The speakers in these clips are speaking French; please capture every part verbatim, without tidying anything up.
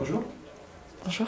Bonjour. Bonjour.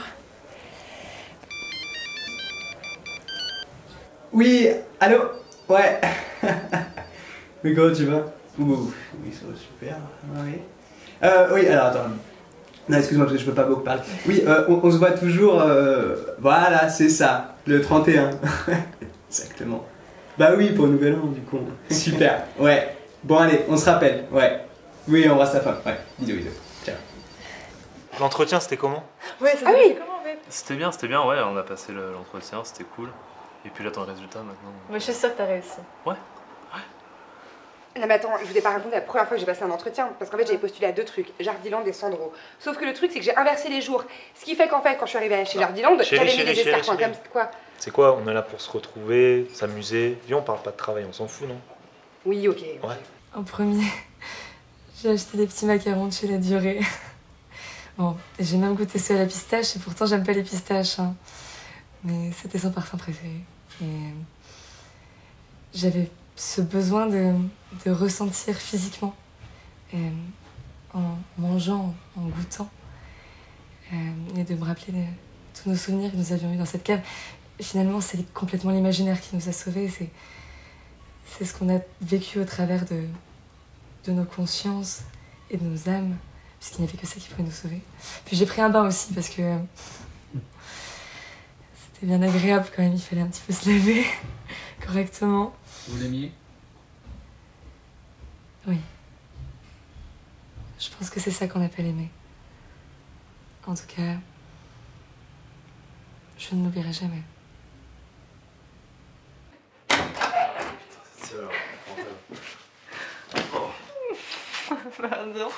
Oui, allô? Ouais. Mais comment tu vas? Ouh, oui, ça va super. Oui. Euh, oui, alors attends. Non, excuse-moi parce que je peux pas beaucoup parler. Oui, euh, on, on se voit toujours. Euh, voilà, c'est ça, le trente et un. Exactement. Bah oui, pour le nouvel an, du coup. Super, ouais. Bon, allez, on se rappelle, ouais. Oui, embrasse ta femme, ouais. Bisous, bisous. Ciao. L'entretien, c'était comment? Ouais, ça Ah oui. comment en fait? C'était bien, c'était bien, ouais, on a passé le- l'entretien, c'était cool. Et puis j'attends le résultat maintenant. Moi, je suis sûre que t'as réussi. Ouais. Non mais attends, je vous ai pas raconté la première fois que j'ai passé un entretien, parce qu'en fait j'avais postulé à deux trucs, Jardiland et Sandro. Sauf que le truc c'est que j'ai inversé les jours, ce qui fait qu'en fait quand je suis arrivée chez Jardiland, Chérie, j'avais mis chérie, des chérie, escarpins chérie. comme quoi. C'est quoi, on est là pour se retrouver, s'amuser. Viens, on parle pas de travail, on s'en fout, non? Oui, ok. Ouais. En premier, j'ai acheté des petits macarons de chez La Durée. Bon, j'ai même goûté ceux à la pistache et pourtant j'aime pas les pistaches. Hein. Mais c'était son parfum préféré. Et j'avais ce besoin de, de ressentir physiquement, et, en mangeant, en goûtant, euh, et de me rappeler de tous nos souvenirs que nous avions eus dans cette cave. Finalement, c'est complètement l'imaginaire qui nous a sauvés. C'est, c'est ce qu'on a vécu au travers de, de nos consciences et de nos âmes, puisqu'il n'y avait que ça qui pouvait nous sauver. Puis j'ai pris un bain aussi parce que c'était bien agréable quand même. Il fallait un petit peu se laver correctement. Vous l'aimiez? Oui. Je pense que c'est ça qu'on appelle aimer. En tout cas, je ne l'oublierai jamais. Pardon.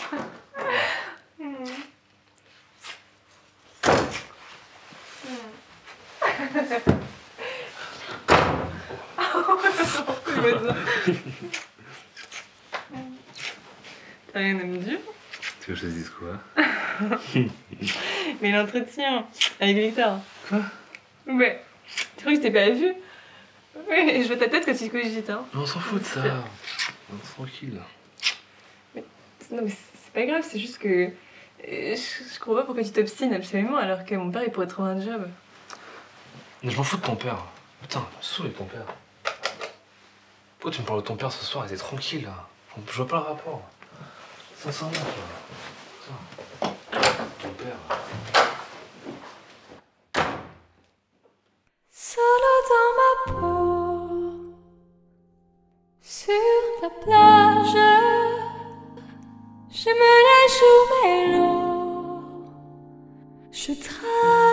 T'as rien à me dire? Tu veux que je te dise quoi? Mais l'entretien avec Victor. Quoi? Ouais. Tu crois que je t'ai pas vu? Ouais, je vois ta tête quand tu cogites, hein. On s'en fout de ça. On est tranquille. Non mais c'est pas grave, c'est juste que... euh, Je, je comprends pas pourquoi tu t'obstines absolument alors que mon père il pourrait trouver un job. Mais je m'en fous de ton père. Putain, je me saoule avec ton père. Pourquoi tu me parles de ton père ce soir? Il était tranquille là. Je vois pas le rapport. Sincèrement, quoi. Ton père. Solo dans ma peau, sur la plage, je me la joue mélo, je travaille.